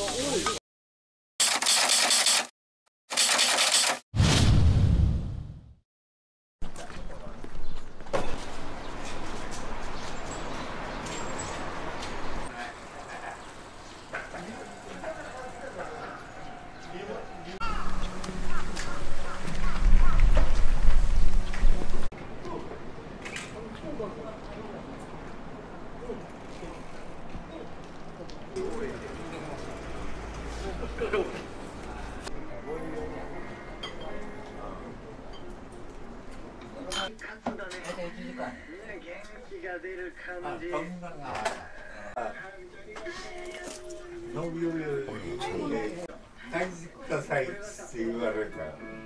伸びる返してくださいって言われた。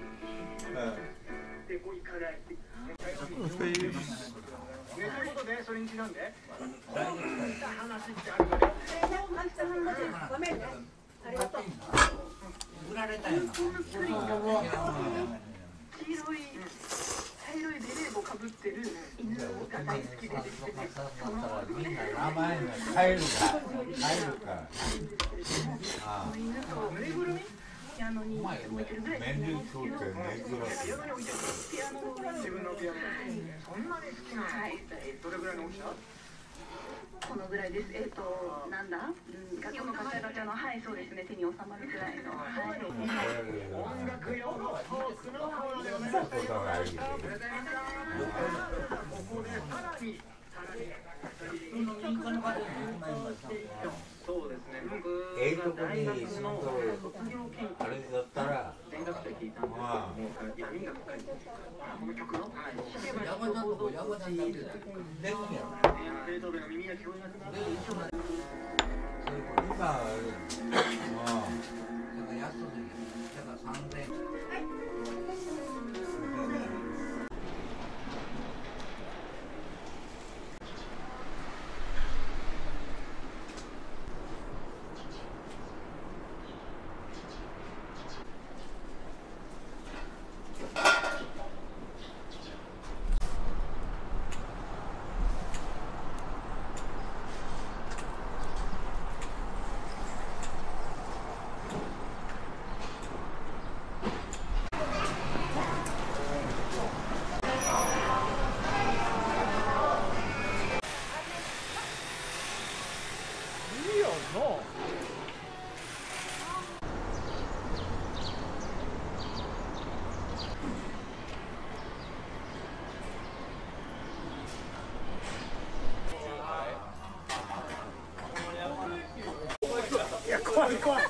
それにちなんで。ごめんね。ありがとう。売られたよな。黄色い茶色いベレー帽かぶってる犬が大好きでですね。みんな名前がカエルか。ああ。犬とぬいぐるみ？ピアノに置いてるぐらい。メンデルソーって珍しい。ピアノの上に自分のピアノ。そんなに好きなの？はい。どれぐらいの大きさ？このぐらいです。なんだ？ガチャガチャの、はい、そうですね。手に収まるぐらいの。はい。音楽用のトークのコーナーでございます。ここでさらに。そうですね。僕が大学の卒業研究あれだったら全学生聞いたんですけども、闇が深いこの曲の弾けば弾くほど心地いいベートーベンの耳が聞こえなくなる印象が今だから安いだから3000怖い怖い。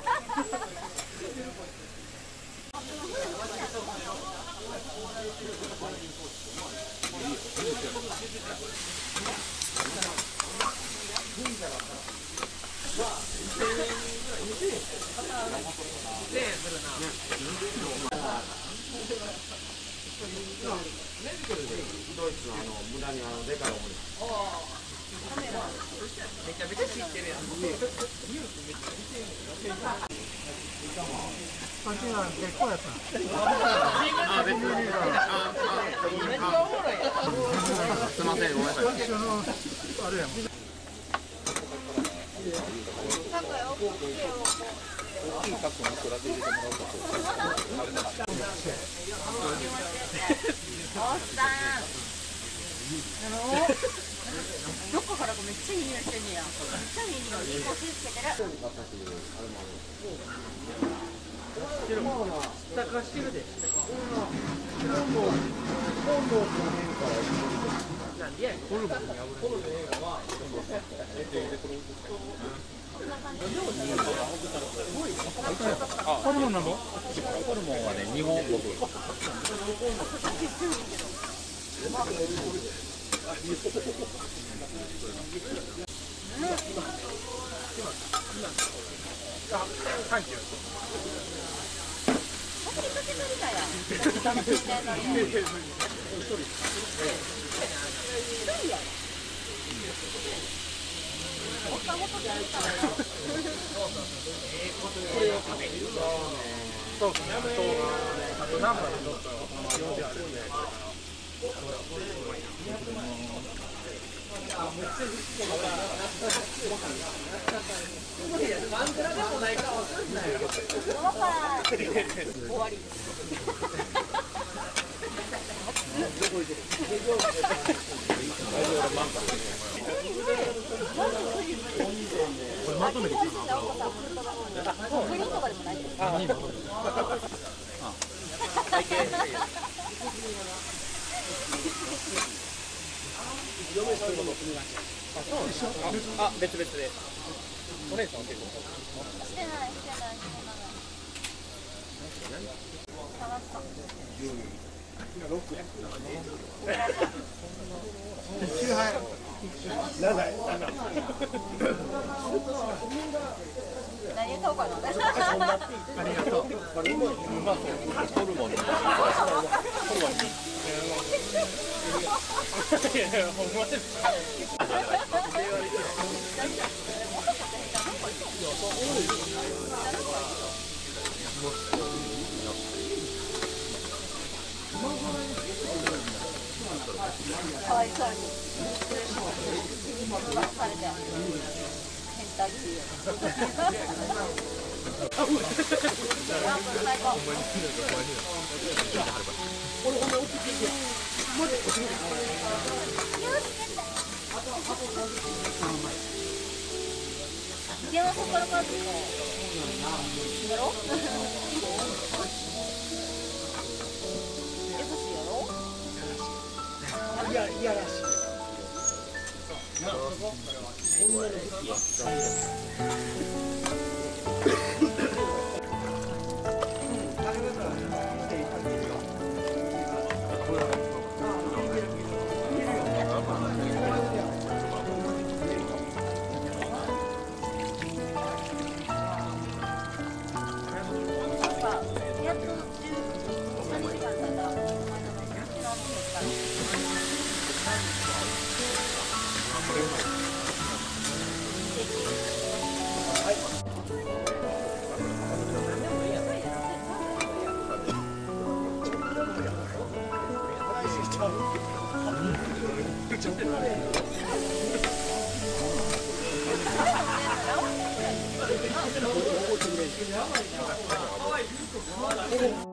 ドイツの無駄にでかい思い。めちゃめちゃ知ってるやん。こっちは結構やった。すみません、ごめんなさい。あれやもん。大きいカップにそらで入れてもらおうか。おっさん。どこからかめっちゃいい匂いしてんねや。めっちゃいい匂い。いい香水つけてる。下化してるで。なんでやねん。ホルモンに破れホルモンなの？ホルモンはね、2本僕。サンキュー。そうですね。あとナンバーでちょっと用事あるんで。 終わり。これまとめてきたな。グリーンとかでもないです。あ、別々で。お姉さんは結構。してない。変わった。今6や。9杯。7。何言ったのかな。ありがとう。ホルモン。ホルモン。いや、ほんまです。かわいそうに。されて。変態っていう。最高。電話そこからかかってきた。やろ？優しいやろ？いやらしい。 やばい。